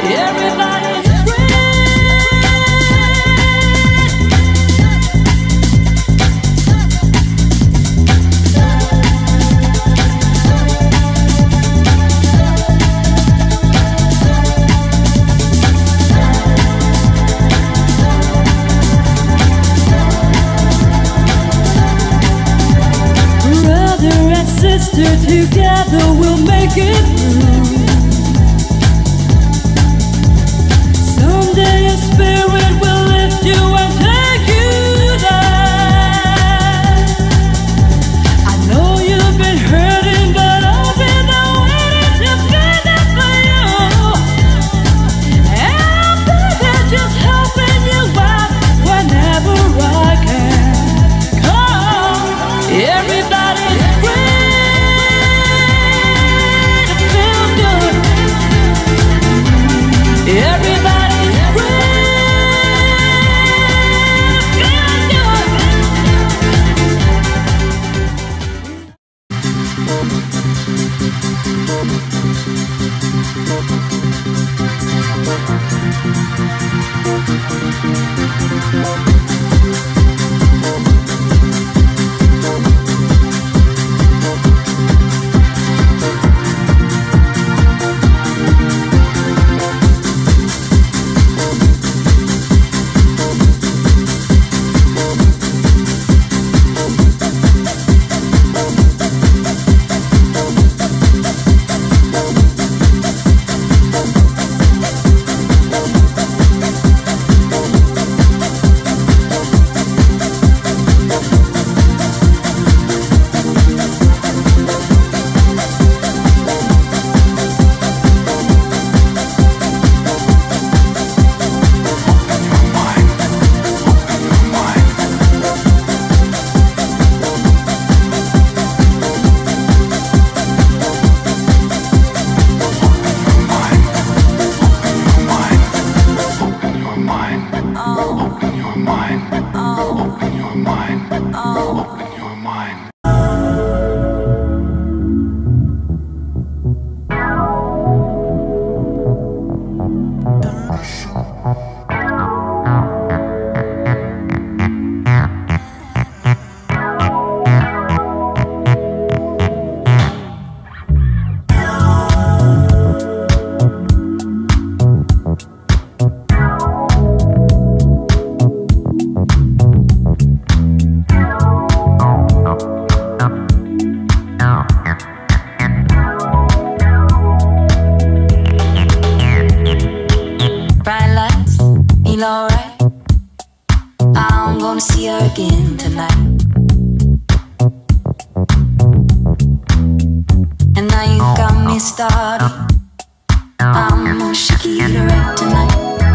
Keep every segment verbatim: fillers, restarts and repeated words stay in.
Together we'll make it through. Someday a spirit will lift you and take you there. I know you've been hurting, but I'll be there waiting to be there for you. And I'll be there just helping you out whenever I can. Come, everybody's free. Everybody's free. again tonight. And now you got me started. I'm gonna shake it right tonight.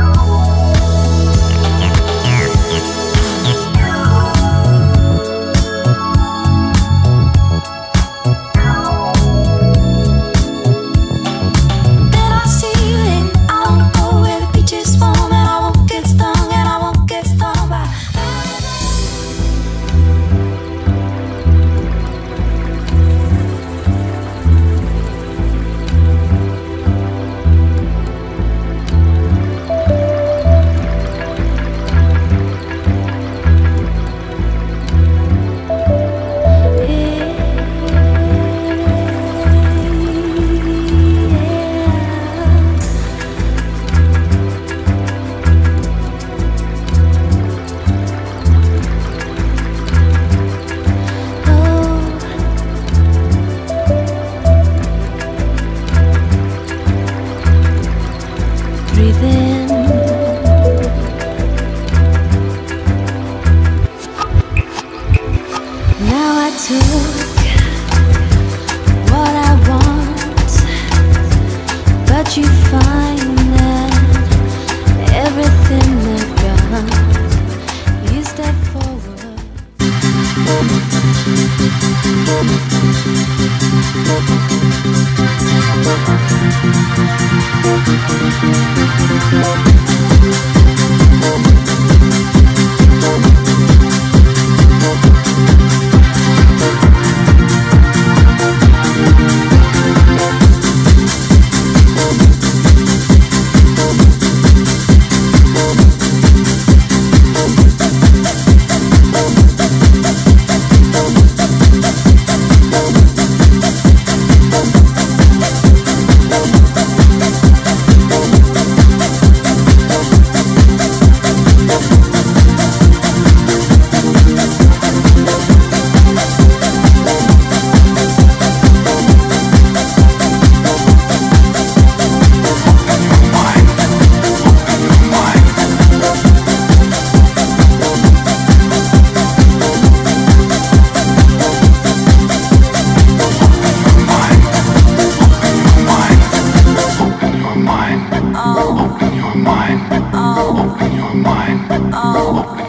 You find that everything they've got, you step forward. on.